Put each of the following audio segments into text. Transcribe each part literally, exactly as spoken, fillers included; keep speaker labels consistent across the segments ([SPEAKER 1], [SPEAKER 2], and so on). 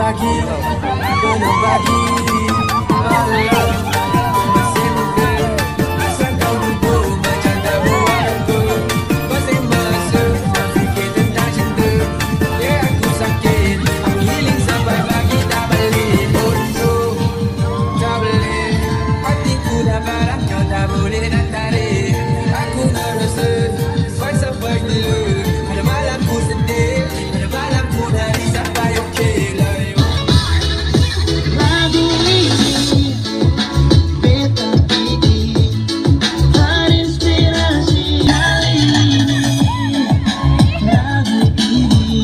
[SPEAKER 1] pagi, penuh pagi. Masih muda, asal kau lupa macam tak buatku. Masih masuk, tak fikir tentang cinta. Ya aku sakit, aku healing sampai pagi. Tak boleh bodoh, tak boleh. Hatiku dah parah, kau tak boleh nak tarik. Aku nak rasa, sampai dulu. Ada malam ku sedih, ada malam ku nari sampai okey lah.
[SPEAKER 2] Lagu ini beta bikin terinspirasi kali ini. Lagu ini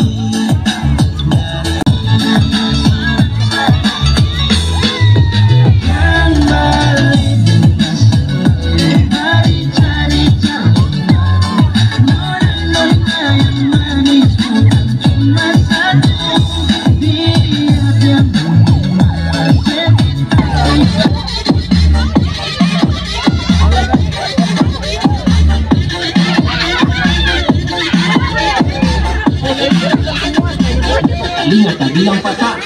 [SPEAKER 2] yang balik hari cari nona yang manis bukan cuma satu dia yang lihat tadi yang patah.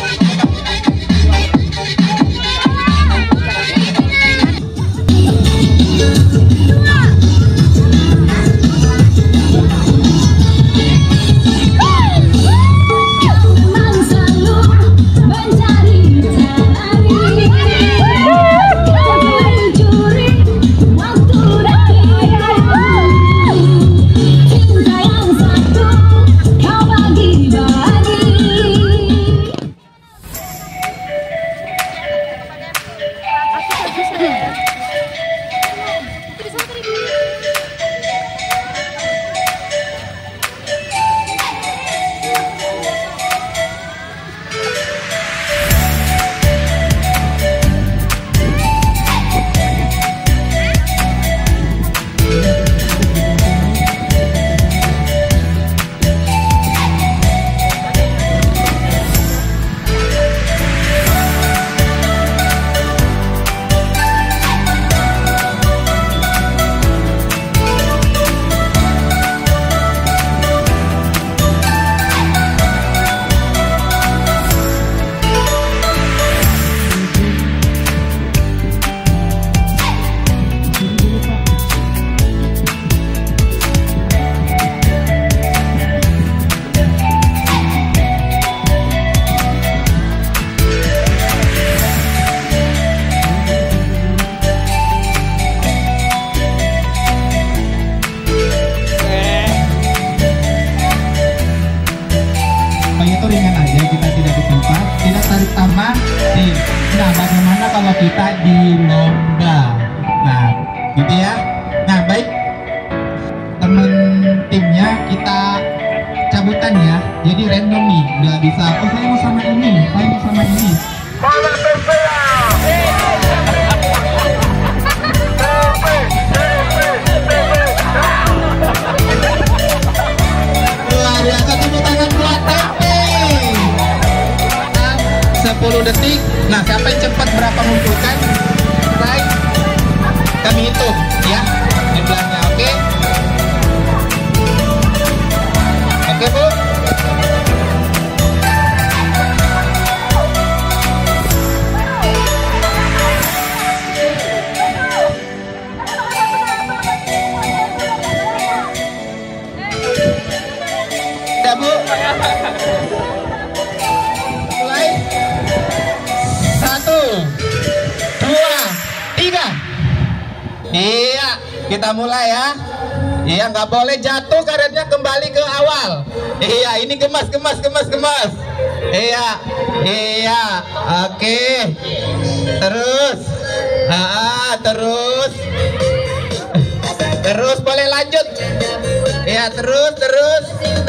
[SPEAKER 2] Nah, bagaimana kalau kita di lomba? Nah, gitu ya. Nah, baik, temen timnya kita cabutan ya. Jadi random nih, nggak bisa. Oh, saya mau sama ini, saya mau sama ini. Luar biasa, tepuk tangan buat tempe. sepuluh detik. Nah, siapa yang cepat berapa mengumpulkan? Baik, kami hitung ya jumlahnya. Oke, oke Bu. Udah Bu. Iya, kita mulai ya. Iya, nggak boleh jatuh karetnya, kembali ke awal. Iya, ini gemas, gemas, gemas, gemas. Iya, iya, oke. Terus, ah, terus, terus boleh lanjut. Iya, terus, terus.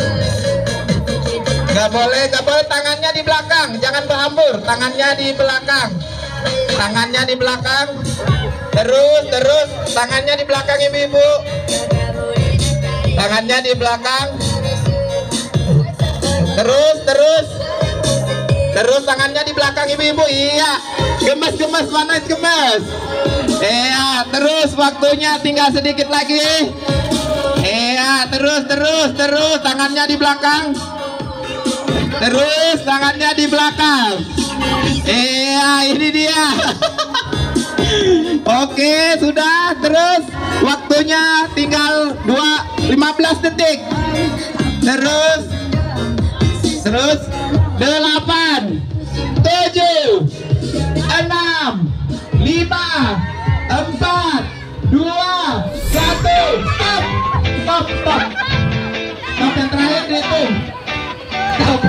[SPEAKER 2] Nggak boleh, nggak boleh tangannya di belakang, jangan berhambur. Tangannya di belakang, tangannya di belakang. Terus, terus, tangannya di belakang ibu-ibu. Tangannya di belakang. Terus, terus. Terus tangannya di belakang ibu-ibu. Iya. Gemes, gemes, mana gemes. Iya, terus waktunya tinggal sedikit lagi. Iya, terus, terus, terus. Tangannya di belakang. Terus tangannya di belakang. Iya, ini dia. Oke, sudah. Terus waktunya tinggal dua lima belas detik. Terus terus delapan, tujuh, enam, lima, empat, dua, satu. Stop. Stop, stop. Stop yang terakhir dihitung. Stop.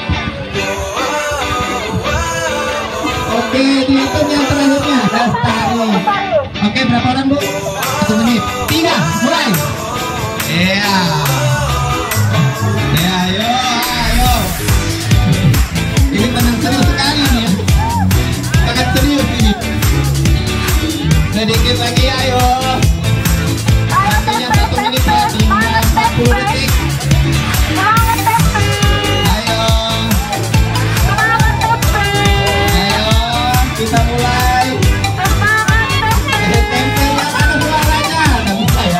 [SPEAKER 2] Oke, dihitung yang terakhirnya. Lestari. Oke, berapa orang, Bu? Satu menit. Tiga, mulai. Iya. Ya, ayo, ayo. Ini tenang serius sekali nih ya. Sangat serius ini. Sedikit lagi, ayo. Waktunya satu menit ya, tinggal empat puluh detik. Ayo. Ayo, kita mulai. Tempelnya mana suaranya? Nggak bisa ya.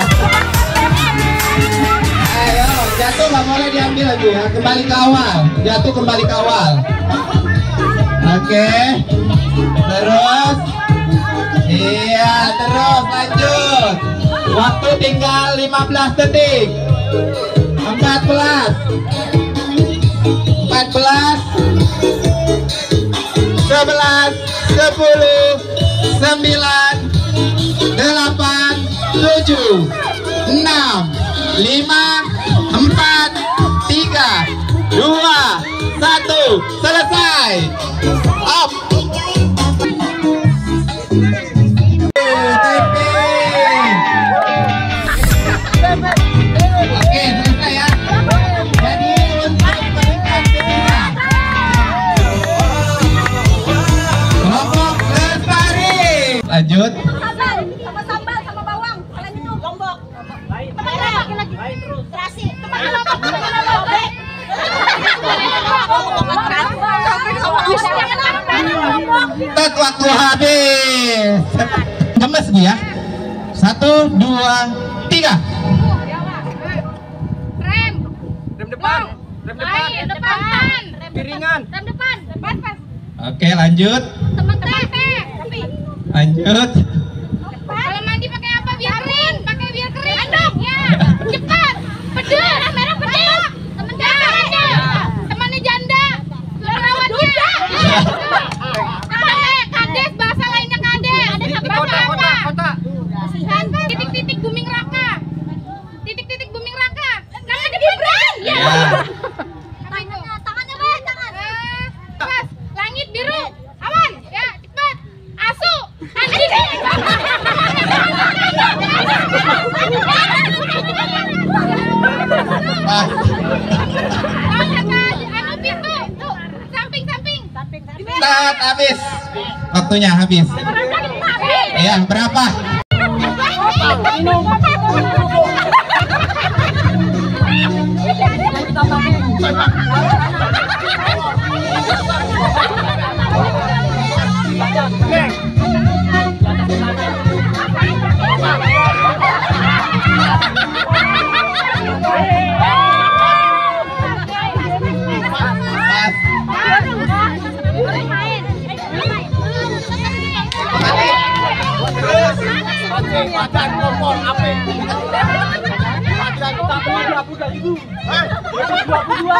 [SPEAKER 2] Ayo, jatuh nggak boleh diambil lagi ya. Kembali ke awal. Jatuh kembali ke awal. Oke. Terus. Iya, terus lanjut. Waktu tinggal lima belas detik. empat belas. empat belas. sebelas, sepuluh, sembilan, delapan, tujuh, enam, lima, empat, tiga, dua, satu. Selesai. Up. Oke, selesai ya. Jadi untuk peringkat kedua, kelompok Lestari. Lanjut.
[SPEAKER 3] Sambal, sama sambal, sama bawang. Kalian itu lombok. Teman lagi lagi. Terasi. Teman lombok, teman lombok.
[SPEAKER 2] Tet, waktu habis. Gemes Bu ya. Satu, dua, tiga.
[SPEAKER 3] Rem.
[SPEAKER 1] Rem depan. Rem depan.
[SPEAKER 3] Rem depan.
[SPEAKER 1] Piringan.
[SPEAKER 3] Rem depan. Depan pas.
[SPEAKER 2] Oke, lanjut.
[SPEAKER 3] Teman teh. Tapi.
[SPEAKER 2] Lanjut.
[SPEAKER 3] Kalau mandi pakai apa biar kering? Pakai biar kering. Anduk. Ya. Cepat. Pedes. Merah pedes. Temen janda. Temannya janda. Perawatnya. Temannya kades. Bahasa lainnya kades. Ada bahasa apa?
[SPEAKER 1] Kota.
[SPEAKER 3] Titik-titik booming raka. Titik-titik booming raka. Namanya Gibran. Ya. Tangannya, tangannya Pak, tangan. Pas, langit biru. Awan. Ya, cepat. Asu. Anjing.
[SPEAKER 2] Ah,
[SPEAKER 3] Anu pintu. Samping-samping.
[SPEAKER 2] tet, habis. Waktunya habis. Ya, berapa?
[SPEAKER 1] Pacan kompor api. Pacan kita dua puluh dua ribu. Hah? dua puluh dua.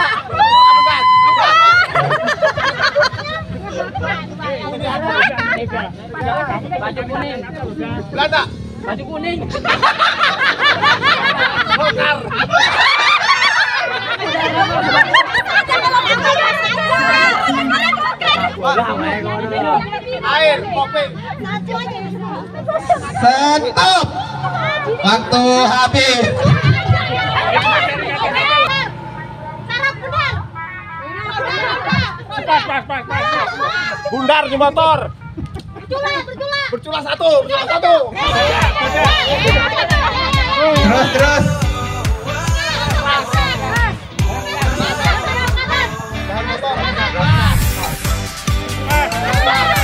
[SPEAKER 4] Baju kuning.
[SPEAKER 1] Belanda.
[SPEAKER 4] Baju kuning.
[SPEAKER 1] Lokar. Air, kopi.
[SPEAKER 2] Stop. Waktu habis.
[SPEAKER 4] Pas, pas, pas, pas.
[SPEAKER 1] Bundar di motor.
[SPEAKER 3] Bercula, bercula.
[SPEAKER 1] Bercula satu, bercula satu.
[SPEAKER 2] Terus, terus.
[SPEAKER 1] Jangan motor.